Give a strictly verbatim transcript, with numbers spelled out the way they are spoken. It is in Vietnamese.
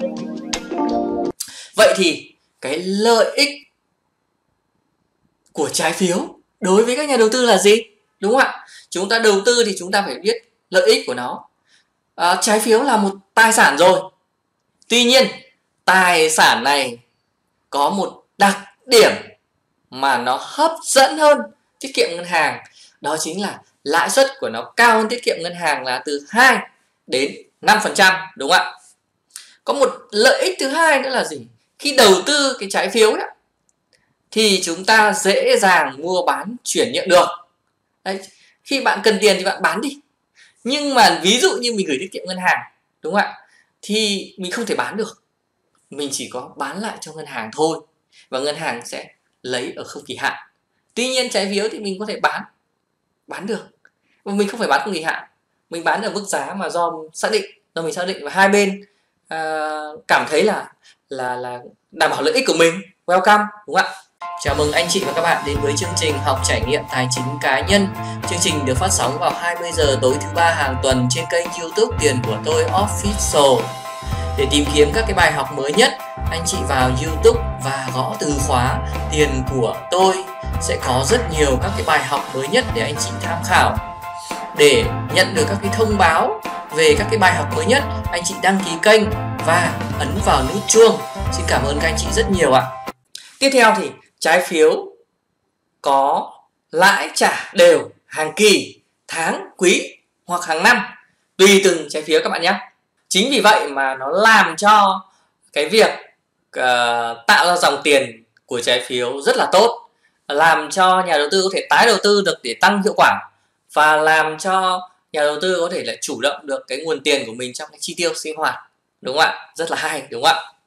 Vậy thì cái lợi ích của trái phiếu đối với các nhà đầu tư là gì? Đúng không ạ? Chúng ta đầu tư thì chúng ta phải biết lợi ích của nó. À, trái phiếu là một tài sản rồi. Tuy nhiên, tài sản này có một đặc điểm mà nó hấp dẫn hơn tiết kiệm ngân hàng. Đó chính là lãi suất của nó cao hơn tiết kiệm ngân hàng là từ hai đến năm phần trăm, đúng không ạ? Có một lợi ích thứ hai nữa là gì? Khi đầu tư cái trái phiếu ấy, thì chúng ta dễ dàng mua bán chuyển nhượng được. Đấy, khi bạn cần tiền thì bạn bán đi. Nhưng mà ví dụ như mình gửi tiết kiệm ngân hàng, đúng không ạ? Thì mình không thể bán được. Mình chỉ có bán lại cho ngân hàng thôi. Và ngân hàng sẽ lấy ở không kỳ hạn. Tuy nhiên trái phiếu thì mình có thể bán bán được. Và mình không phải bán không kỳ hạn. Mình bán ở mức giá mà do xác định, do mình xác định và hai bên à, cảm thấy là là là đảm bảo lợi ích của mình. Welcome, đúng không ạ? Chào mừng anh chị và các bạn đến với chương trình học trải nghiệm tài chính cá nhân. Chương trình được phát sóng vào hai mươi giờ tối thứ ba hàng tuần trên kênh YouTube Tiền của tôi Official. Để tìm kiếm các cái bài học mới nhất, anh chị vào YouTube và gõ từ khóa Tiền của tôi, sẽ có rất nhiều các cái bài học mới nhất để anh chị tham khảo. Để nhận được các cái thông báo về các cái bài học mới nhất, anh chị đăng ký kênh và ấn vào nút chuông. Xin cảm ơn các anh chị rất nhiều ạ. Tiếp theo thì trái phiếu có lãi trả đều hàng kỳ, tháng, quý hoặc hàng năm, tùy từng trái phiếu các bạn nhé. Chính vì vậy mà nó làm cho cái việc uh, tạo ra dòng tiền của trái phiếu rất là tốt, làm cho nhà đầu tư có thể tái đầu tư được để tăng hiệu quả, và làm cho nhà đầu tư có thể là chủ động được cái nguồn tiền của mình trong cái chi tiêu sinh hoạt, đúng không ạ? Rất là hay, đúng không ạ?